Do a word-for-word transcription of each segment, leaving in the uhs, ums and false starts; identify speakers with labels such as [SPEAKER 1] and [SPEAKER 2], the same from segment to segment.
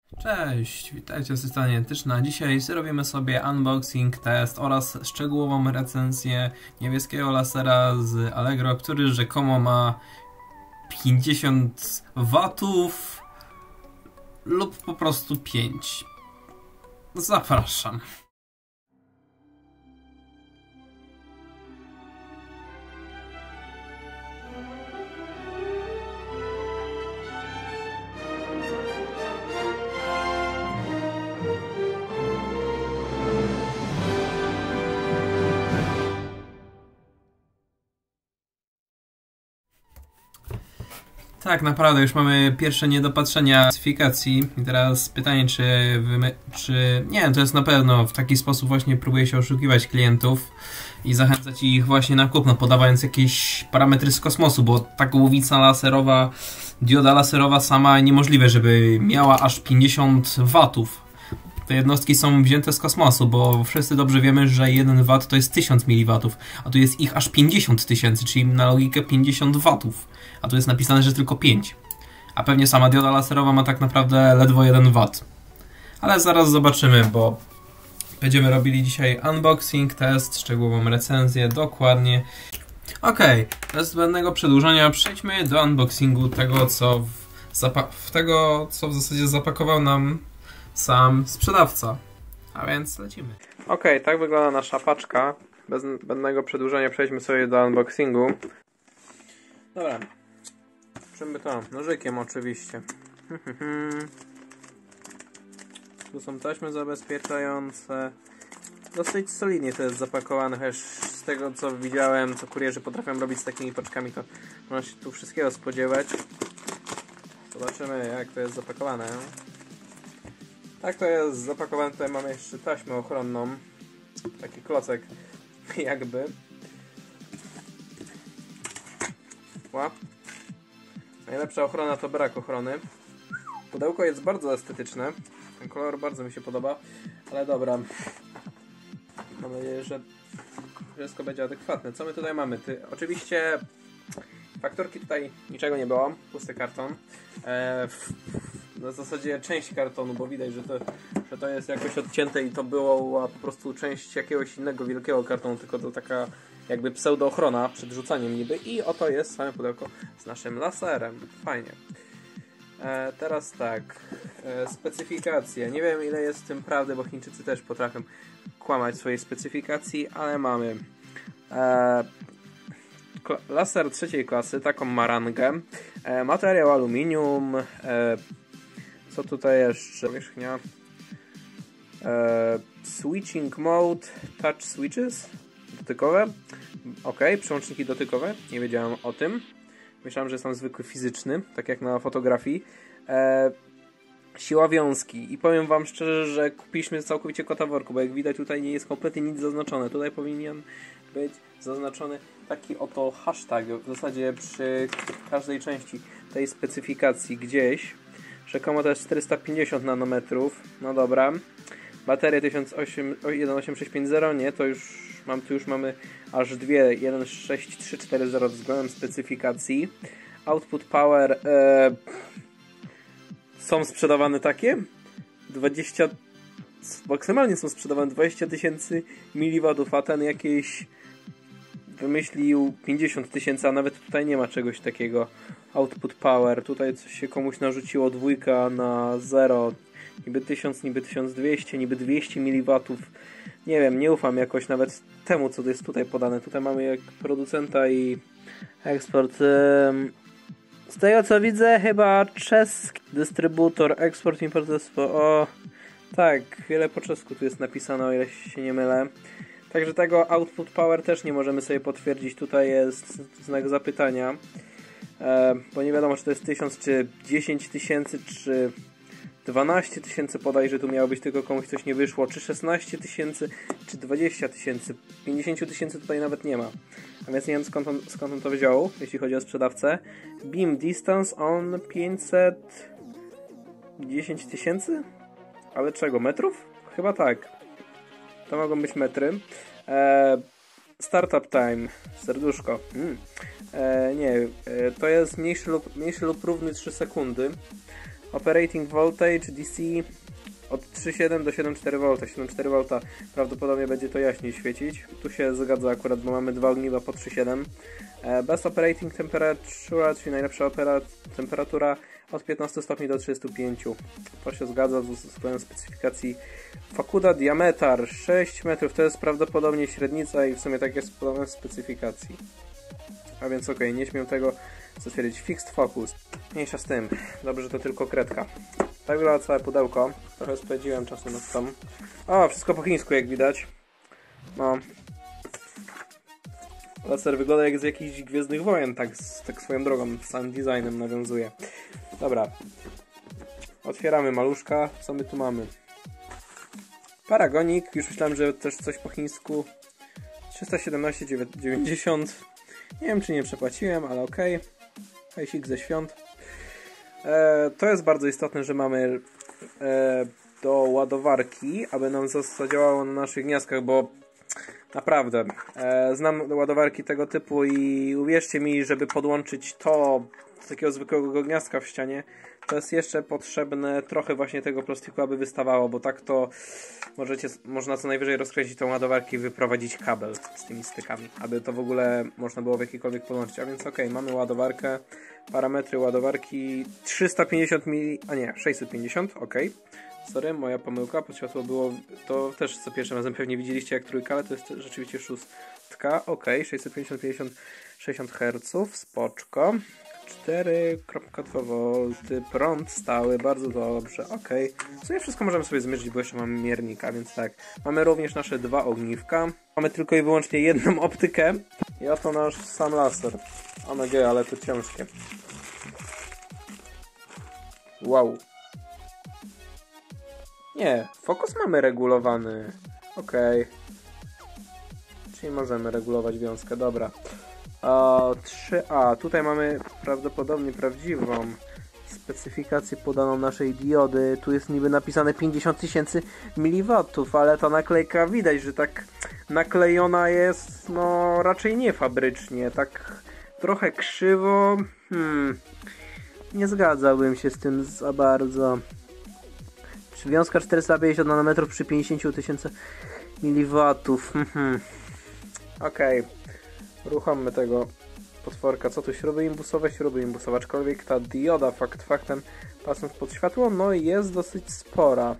[SPEAKER 1] Cześć, witajcie z tej strony Antyczna. Dzisiaj zrobimy sobie unboxing, test oraz szczegółową recenzję niebieskiego lasera z Allegro, który rzekomo ma pięćdziesiąt watów lub po prostu pięć. Zapraszam. Tak, naprawdę już mamy pierwsze niedopatrzenia specyfikacji i teraz pytanie, czy, wy, czy... Nie wiem, to jest na pewno w taki sposób właśnie próbuje się oszukiwać klientów i zachęcać ich właśnie na kupno, podawając jakieś parametry z kosmosu, bo ta głowica laserowa, dioda laserowa sama niemożliwe, żeby miała aż pięćdziesiąt watów. Te jednostki są wzięte z kosmosu, bo wszyscy dobrze wiemy, że jeden wat to jest tysiąc miliwatów, a tu jest ich aż pięćdziesiąt tysięcy, czyli na logikę pięćdziesiąt watów, a tu jest napisane, że tylko pięć. A pewnie sama dioda laserowa ma tak naprawdę ledwo jeden wat. Ale zaraz zobaczymy, bo będziemy robili dzisiaj unboxing, test, szczegółową recenzję, dokładnie. Okej, bez zbędnego przedłużania przejdźmy do unboxingu tego, co w, w tego, co w zasadzie zapakował nam sam sprzedawca. A więc lecimy. Ok, tak wygląda nasza paczka. Bez zbędnego przedłużenia przejdźmy sobie do unboxingu. Dobra. Czym by to? Nożykiem oczywiście. Tu są taśmy zabezpieczające. Dosyć solidnie to jest zapakowane, chociaż z tego co widziałem, co kurierzy potrafią robić z takimi paczkami, to można się tu wszystkiego spodziewać. Zobaczymy, jak to jest zapakowane. Tak to jest zapakowane. Tutaj mamy jeszcze taśmę ochronną. Taki klocek jakby. Łap. Najlepsza ochrona to brak ochrony. Pudełko jest bardzo estetyczne. Ten kolor bardzo mi się podoba. Ale dobra. Mam nadzieję, że wszystko będzie adekwatne. Co my tutaj mamy? Ty, oczywiście fakturki tutaj niczego nie było. Pusty karton. Eee, w zasadzie część kartonu, bo widać, że to, że to jest jakoś odcięte i to była po prostu część jakiegoś innego wielkiego kartonu, tylko to taka jakby pseudo-ochrona przed rzucaniem niby. I oto jest same pudełko z naszym laserem. Fajnie. E, teraz tak. E, specyfikacje. Nie wiem, ile jest w tym prawdy, bo Chińczycy też potrafią kłamać swojej specyfikacji, ale mamy e, laser trzeciej klasy, taką ma rangę. E, materiał aluminium. E, Co tutaj jeszcze? Powierzchnia. Eee, switching mode, touch switches. Dotykowe. Ok, przełączniki dotykowe. Nie wiedziałem o tym. Myślałem, że jest tam zwykły fizyczny, tak jak na fotografii. Eee, siła wiązki. I powiem wam szczerze, że kupiliśmy całkowicie kota w worku, bo jak widać tutaj nie jest kompletnie nic zaznaczone. Tutaj powinien być zaznaczony taki oto hashtag. W zasadzie przy każdej części tej specyfikacji gdzieś. Rzekomo to jest czterysta pięćdziesiąt nanometrów. No dobra. Baterie tysiąc osiemset pięćdziesiąt. Nie, to już mam, tu już mamy aż dwie. jeden sześć trzy cztery zero względem specyfikacji. Output power. E, są sprzedawane takie? dwadzieścia. Maksymalnie są sprzedawane dwadzieścia tysięcy miliwatów, a ten jakiś wymyślił pięćdziesiąt tysięcy, a nawet tutaj nie ma czegoś takiego. Output power, tutaj coś się komuś narzuciło, dwójka na zero, niby tysiąc, niby tysiąc dwieście, niby dwieście miliwatów. Nie wiem, nie ufam jakoś nawet temu, co jest tutaj podane. Tutaj mamy jak producenta i eksport. Z tego co widzę, chyba czeski dystrybutor, eksport, import, o tak, wiele po czesku tu jest napisane, o ile się nie mylę. Także tego output power też nie możemy sobie potwierdzić. Tutaj jest znak zapytania. E, bo nie wiadomo, czy to jest tysiąc, czy dziesięć tysięcy, czy dwanaście tysięcy podaj, że tu miało być, tylko komuś coś nie wyszło, czy szesnaście tysięcy, czy dwadzieścia tysięcy. pięćdziesiąt tysięcy tutaj nawet nie ma. A więc nie wiem, skąd on, skąd on to wziął, jeśli chodzi o sprzedawcę. Beam distance on pięćset dziesięć tysięcy? Ale czego? Metrów? Chyba tak. To mogą być metry. E, startup time. Serduszko. Hmm. E, nie, e, to jest mniejszy lub, mniejszy lub równy trzy sekundy. Operating voltage D C od trzy przecinek siedem do siedem przecinek cztery wolt. siedem przecinek cztery wolt prawdopodobnie będzie to jaśniej świecić. Tu się zgadza akurat, bo mamy dwa ogniwa po trzy przecinek siedem. Best operating temperature, czyli najlepsza opera temperatura od piętnastu stopni do trzydziestu pięciu. To się zgadza z uzyskaniem specyfikacji Fukuda. Diameter sześć metrów, to jest prawdopodobnie średnica i w sumie tak jest podobne w specyfikacji. A więc okej, okay, nie śmiem tego zatwierdzić. Fixed focus. Mniejsza z tym. Dobrze, że to tylko kredka. Tak wygląda całe pudełko. Trochę spędziłem czasu nad tym. O, wszystko po chińsku, jak widać. No. Laser wygląda jak z jakichś Gwiezdnych Wojen, tak, tak swoją drogą, samym designem nawiązuje. Dobra. Otwieramy maluszka. Co my tu mamy? Paragonik. Już myślałem, że też coś po chińsku. trzysta siedemnaście dziewięćdziesiąt. Nie wiem, czy nie przepłaciłem, ale okej. Okay. Hajsik ze świąt. E, to jest bardzo istotne, że mamy e, do ładowarki, aby nam zadziałało na naszych gniazdkach, bo naprawdę e, znam ładowarki tego typu i uwierzcie mi, żeby podłączyć to do takiego zwykłego gniazdka w ścianie, to jest jeszcze potrzebne trochę właśnie tego plastiku, aby wystawało, bo tak to możecie, można co najwyżej rozkręcić tą ładowarkę i wyprowadzić kabel z tymi stykami, aby to w ogóle można było w jakikolwiek podłączyć. A więc ok, mamy ładowarkę, parametry ładowarki trzysta pięćdziesiąt mili, a nie, sześćset pięćdziesiąt, ok. Sorry, moja pomyłka, pod światło było, to też co pierwszym razem pewnie widzieliście jak trójka, ale to jest rzeczywiście szóstka, ok, sześćset pięćdziesiąt, pięćdziesiąt, sześćdziesiąt herców, spoczko. cztery przecinek dwa wolt, prąd stały, bardzo dobrze, ok. W sumie wszystko możemy sobie zmierzyć, bo jeszcze mamy miernika, więc tak. Mamy również nasze dwa ogniwka. Mamy tylko i wyłącznie jedną optykę. I oto nasz sam laser. Omg, ale to ciężkie. Wow. Nie, fokus mamy regulowany. Ok. Czyli możemy regulować wiązkę, dobra. trzy A. Tutaj mamy prawdopodobnie prawdziwą specyfikację podaną naszej diody. Tu jest niby napisane pięćdziesiąt tysięcy miliwatów, ale ta naklejka widać, że tak naklejona jest no raczej nie fabrycznie, tak trochę krzywo. Hmm. Nie zgadzałbym się z tym za bardzo. Czy wiązka czterysta pięćdziesiąt nanometrów przy pięćdziesiąt tysięcy miliwatów. Hmm. Okej. Okay. Uruchommy tego potworka. Co tu? Śruby imbusowe, śruby imbusowe. Aczkolwiek ta dioda fakt faktem, patrząc pod światło, no jest dosyć spora.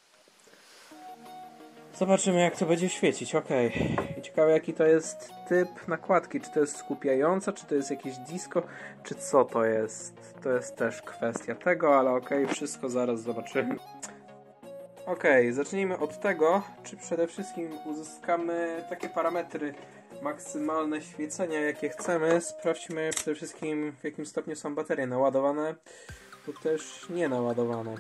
[SPEAKER 1] Zobaczymy jak to będzie świecić. Ok. I ciekawe jaki to jest typ nakładki. Czy to jest skupiająca, czy to jest jakieś disco, czy co to jest? To jest też kwestia tego, ale ok. Wszystko zaraz zobaczymy. Ok. Zacznijmy od tego, czy przede wszystkim uzyskamy takie parametry maksymalne świecenia jakie chcemy. Sprawdźmy przede wszystkim w jakim stopniu są baterie naładowane lub też nie naładowane.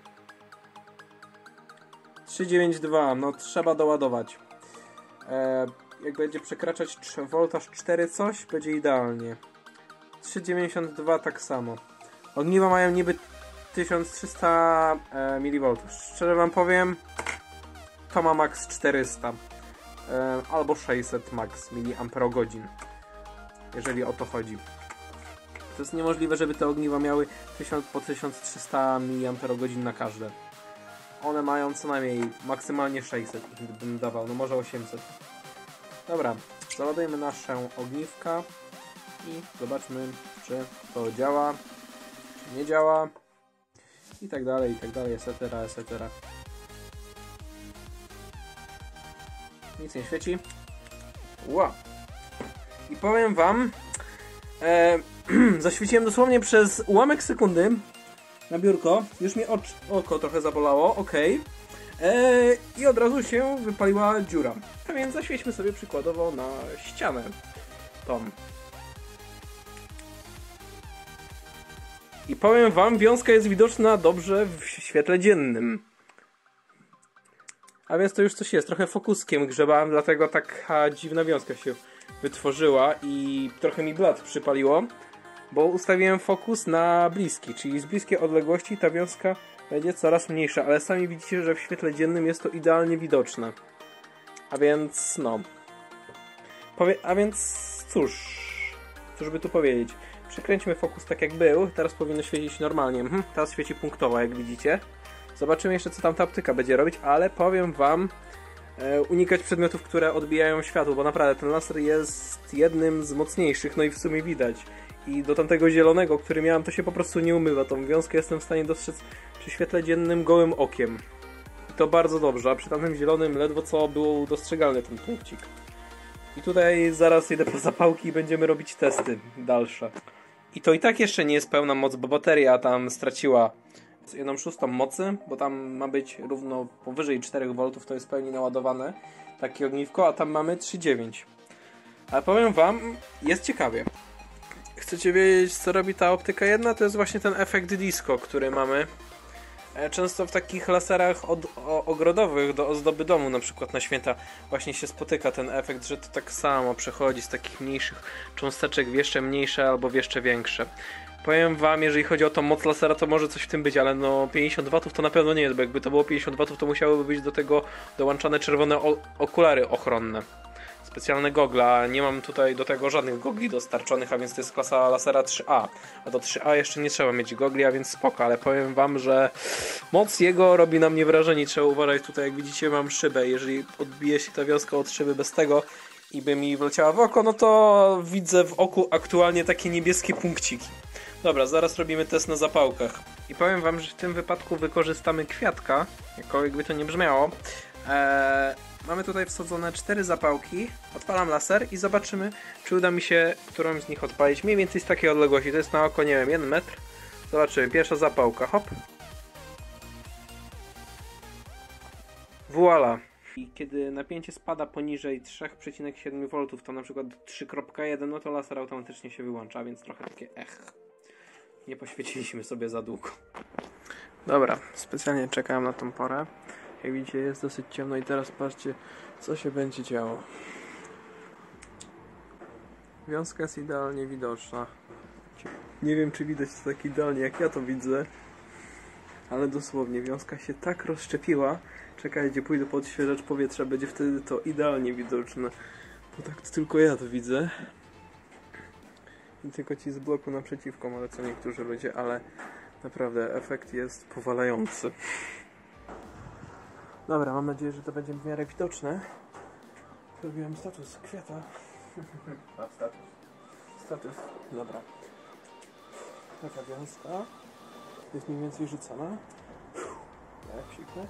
[SPEAKER 1] trzy dziewięćdziesiąt dwa, no trzeba doładować. E, jak będzie przekraczać voltaż cztery coś, będzie idealnie. trzy dziewięćdziesiąt dwa tak samo. Ogniwa mają niby tysiąc trzysta e, miliwoltów. Szczerze wam powiem, to ma max czterysta. Albo sześćset max miliamperogodzin, jeżeli o to chodzi. To jest niemożliwe, żeby te ogniwa miały tysiąc po tysiąc trzysta miliamperogodzin na każde. One mają co najmniej maksymalnie sześćset, bym dawał, no może osiemset. Dobra, załadujemy nasze ogniwka i zobaczmy, czy to działa, czy nie działa i tak dalej, i tak dalej, et cetera, et cetera. Nic nie świeci. Wow. I powiem wam, e, zaświeciłem dosłownie przez ułamek sekundy na biurko. Już mi ocz, oko trochę zabolało. Ok. E, I od razu się wypaliła dziura. A więc zaświećmy sobie przykładowo na ścianę tą. I powiem wam, wiązka jest widoczna dobrze w świetle dziennym. A więc to już coś jest. Trochę fokuskiem grzebałem, dlatego taka dziwna wiązka się wytworzyła i trochę mi blat przypaliło, bo ustawiłem fokus na bliski, czyli z bliskiej odległości ta wiązka będzie coraz mniejsza, ale sami widzicie, że w świetle dziennym jest to idealnie widoczne. A więc no. Powie a więc cóż, cóż by tu powiedzieć. Przykręćmy fokus tak jak był. Teraz powinno świecić normalnie. Mhm, teraz świeci punktowo, jak widzicie. Zobaczymy jeszcze, co tam ta optyka będzie robić, ale powiem wam, e, unikać przedmiotów, które odbijają światło, bo naprawdę ten laser jest jednym z mocniejszych, no i w sumie widać. I do tamtego zielonego, który miałem, to się po prostu nie umywa. Tą wiązkę jestem w stanie dostrzec przy świetle dziennym gołym okiem. I to bardzo dobrze, a przy tamtym zielonym ledwo co był dostrzegalny ten punkcik. I tutaj zaraz idę po zapałki i będziemy robić testy dalsze. I to i tak jeszcze nie jest pełna moc, bo bateria tam straciła jedną szóstą mocy, bo tam ma być równo powyżej czterech woltów, to jest pełni naładowane takie ogniwko, a tam mamy trzy dziewięć. Ale powiem wam, jest ciekawie. Chcecie wiedzieć, co robi ta optyka jedna? To jest właśnie ten efekt disco, który mamy często w takich laserach od, o, ogrodowych do ozdoby domu, na przykład na święta właśnie się spotyka ten efekt, że to tak samo przechodzi z takich mniejszych cząsteczek w jeszcze mniejsze albo w jeszcze większe. Powiem wam, jeżeli chodzi o tą moc lasera, to może coś w tym być, ale no pięćdziesiąt watów to na pewno nie jest, bo jakby to było pięćdziesiąt watów, to musiałyby być do tego dołączane czerwone okulary ochronne. Specjalne gogla, nie mam tutaj do tego żadnych gogli dostarczonych, a więc to jest klasa lasera trzy A. A do trzy A jeszcze nie trzeba mieć gogli, a więc spoko, ale powiem wam, że moc jego robi na mnie wrażenie. Trzeba uważać tutaj, jak widzicie, mam szybę. Jeżeli odbije się ta wiązka od szyby bez tego i by mi wleciała w oko, no to widzę w oku aktualnie takie niebieskie punkciki. Dobra, zaraz robimy test na zapałkach. I powiem wam, że w tym wypadku wykorzystamy kwiatka, jakkolwiek to nie brzmiało. Eee... Mamy tutaj wsadzone cztery zapałki, odpalam laser i zobaczymy, czy uda mi się którąś z nich odpalić. Mniej więcej z takiej odległości, to jest na oko, nie wiem, jeden metr. Zobaczymy, pierwsza zapałka, hop. Voila. I kiedy napięcie spada poniżej trzy przecinek siedem woltów, to na przykład trzy przecinek jeden, no to laser automatycznie się wyłącza, więc trochę takie ech. Nie poświeciliśmy sobie za długo. Dobra, specjalnie czekałem na tą porę. Jak widzicie, jest dosyć ciemno i teraz patrzcie, co się będzie działo. Wiązka jest idealnie widoczna. Nie wiem, czy widać to tak idealnie, jak ja to widzę, ale dosłownie wiązka się tak rozszczepiła. Czekajcie, pójdę po odświeżacz powietrza, będzie wtedy to idealnie widoczne. Bo tak to tylko ja to widzę. I tylko ci z bloku naprzeciwko, może co niektórzy ludzie, ale naprawdę efekt jest powalający. Dobra, mam nadzieję, że to będzie w miarę widoczne. Zrobiłem status kwiata. A, status. Status, dobra. Taka wiązka. Jest mniej więcej rzucona. Jak psiknę.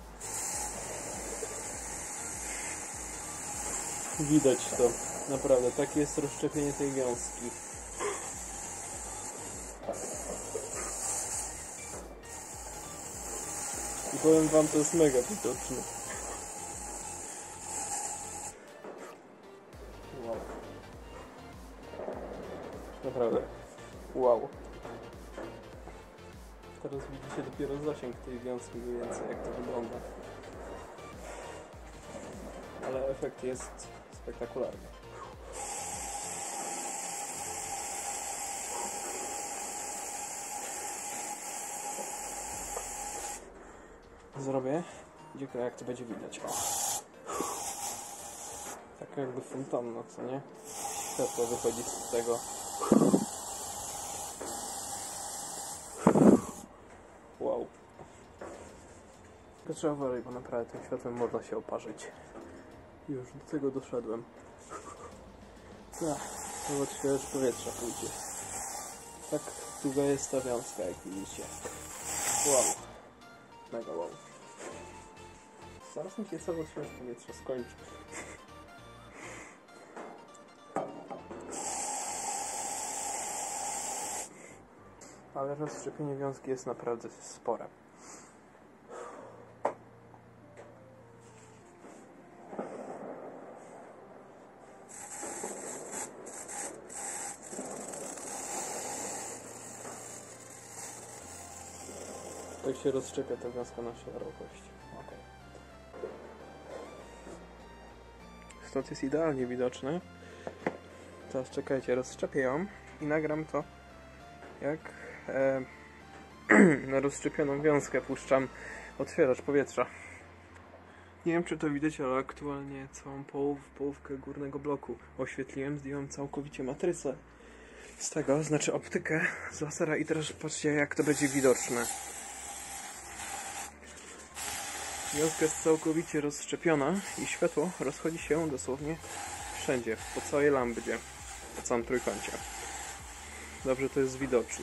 [SPEAKER 1] Widać to. Naprawdę, takie jest rozszczepienie tej wiązki. I powiem wam, to jest mega widoczne. Wow. Naprawdę. Wow. Teraz widzicie dopiero zasięg tej wiązki mniej więcej, jak to wygląda. Ale efekt jest spektakularny. Zrobię. Dziękuję, jak to będzie widać. O. Tak jakby fontanna, co nie? Światło wychodzi z tego. Wow. Tylko trzeba uważać, bo naprawdę tym światłem można się oparzyć. Już do tego doszedłem. No, to odświeżacz powietrza pójdzie. Tak długa jest ta wiązka, jak widzicie. Wow. Mega wow. Zaraz mi się cały odświeżacz powietrza skończy. Ale rozszczepienie wiązki jest naprawdę spore. Tak się rozszczepia ta wiązka na szerokość. Okay. Stąd jest idealnie widoczne. Teraz czekajcie, rozszczepię ją i nagram to, jak e, na rozszczepioną wiązkę puszczam odświeżacz powietrza. Nie wiem, czy to widać, ale aktualnie całą połów, połówkę górnego bloku oświetliłem, zdjąłem całkowicie matrycę z tego, znaczy optykę z lasera i teraz patrzcie, jak to będzie widoczne. Wiązka jest całkowicie rozszczepiona i światło rozchodzi się dosłownie wszędzie, po całej lambdzie, po całym trójkącie. Dobrze to jest widoczne.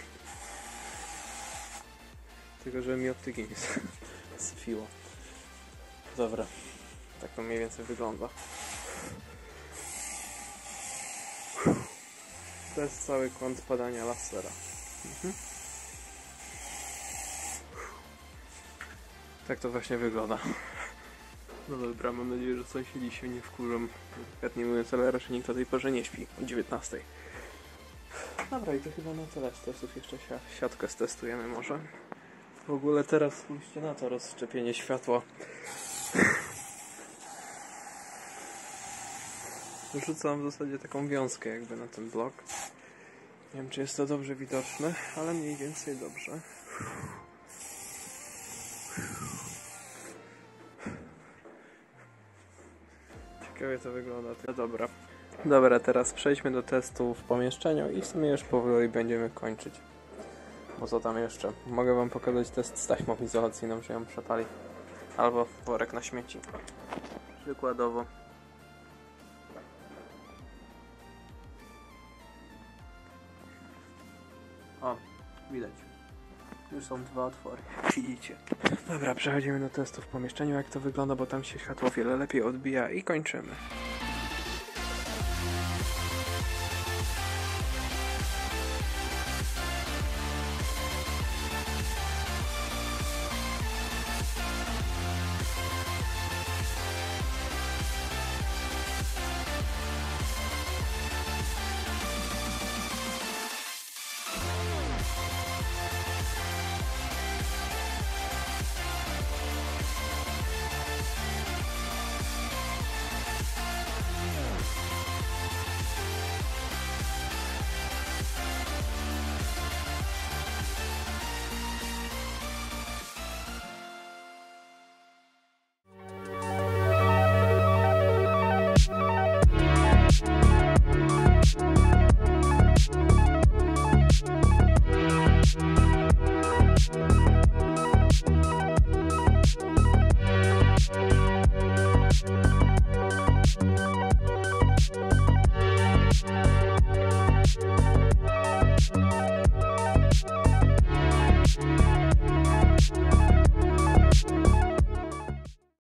[SPEAKER 1] Tylko, że mi optyki nie zfiło. Dobra, tak to mniej więcej wygląda. To jest cały kąt padania lasera. Mhm. Tak to właśnie wygląda. No dobra, mam nadzieję, że sąsiedzi się nie wkurzą. Delikatnie mówiąc, ale raczej nikt o tej porze nie śpi. O dziewiętnastej. Dobra, i to chyba na tyle z testów. Jeszcze si siatkę stestujemy może. W ogóle teraz spójrzcie na to rozszczepienie światła. Rzucam w zasadzie taką wiązkę jakby na ten blok. Nie wiem, czy jest to dobrze widoczne, ale mniej więcej dobrze. Ciekawie to wygląda. No dobra. Dobra, teraz przejdźmy do testu w pomieszczeniu i w sumie już powoli będziemy kończyć. Bo co tam jeszcze? Mogę wam pokazać test z taśmą izolacyjną, że ją przepali. Albo worek na śmieci. Przykładowo. O, widać. Już są dwa otwory. Widzicie. Dobra, przechodzimy do testu w pomieszczeniu, jak to wygląda, bo tam się światło wiele lepiej odbija i kończymy.